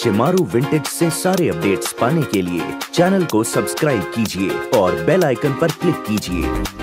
Shemaroo vintage से सारे updates पाने के लिए चैनल को सब्सक्राइब कीजिए और बेल आइकन पर क्लिक कीजिए।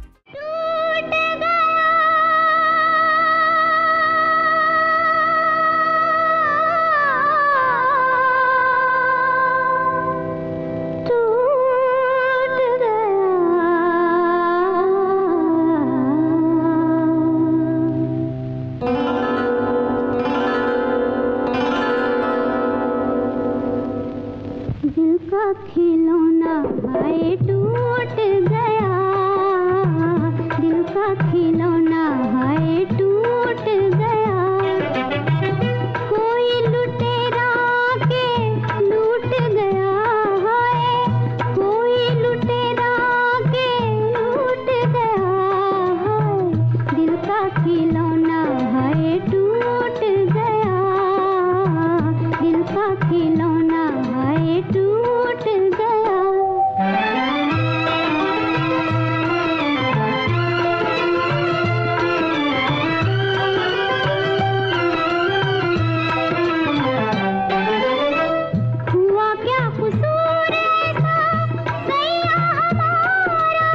दिल का खिलौना हाय टूट गया, दिल का खिलौना हाय टूट गया। कोई लुटेरा के लूट गया हाय, कोई लुटेरा के लूट गया हाय। दिल का खिलौना हाय टूट गया, दिल का खिलौना हाय टूट गया। हुआ क्या कसूर ऐसा सैया हमारा,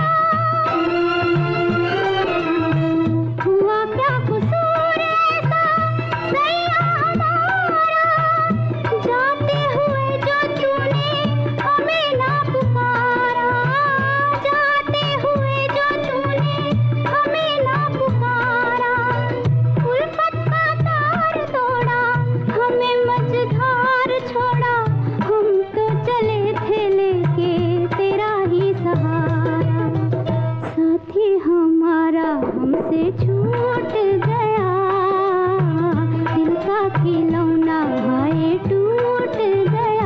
हुआ क्या कसूर ऐसा सैया हमारा। जाते हुए जो तूने हमें ना पुकारा, जाते हुए जो तूने हमें ना पुकारा। उल्फत का तार तोड़ा, हमें मझधार छोड़ा। हम तो चले थे लेके तेरा ही सहारा, साथी हमारा हमसे छूट गया। दिल का खिलौना हाय टूट गया।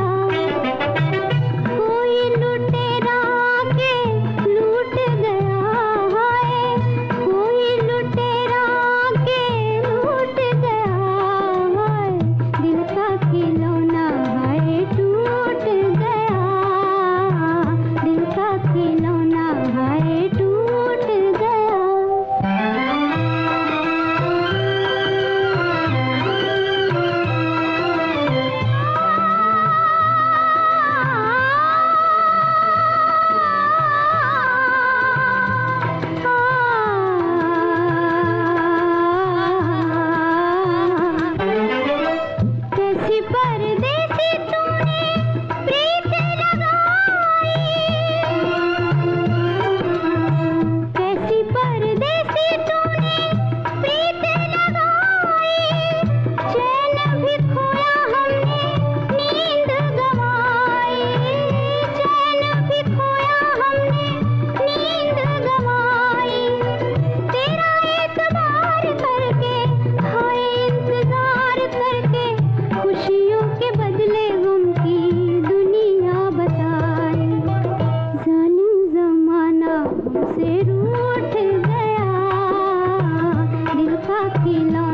कोई लुटेरा के लूट गया हाय, कोई लुटेरा के लूट गया हाय। दिल का खिलौना हाय टूट गया, दिल का खिलौना हाय टूट गया। कैसी परदेसी तूने प्रीत लगाई, कैसी परदेसी तूने प्रीत लगाई। चैन भी खोया हमने नींद गंवाई, चैन भी खोया हमने नींद गंवाई। तेरा एतबार करके हाय इंतजार करके, खुशियों के बदले गम की दुनिया बताई। जालिम जमाना हमसे रूठ गया, दिल का खिलौना